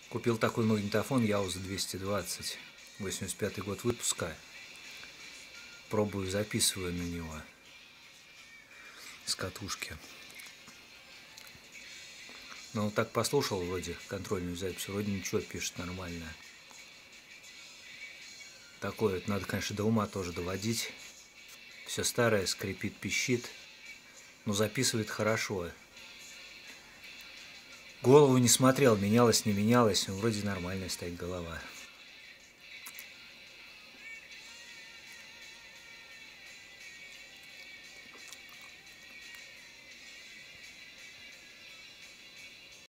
Купил такой магнитофон Яуза 220, 85 год выпуска. Пробую, записываю на него с катушки. Но вот так послушал вроде контрольную запись, вроде ничего, пишет нормально. Такое вот надо, конечно, до ума тоже доводить. Все старое, скрипит, пищит, но записывает хорошо. Голову не смотрел, менялась, не менялась, но вроде нормальная стоит голова.